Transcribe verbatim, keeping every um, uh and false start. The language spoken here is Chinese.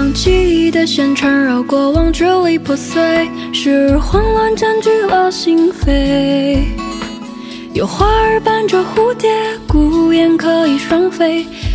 将记忆的线缠绕过往，支离破碎，时而慌乱占据了心扉。有花儿伴着蝴蝶，孤雁可以双飞，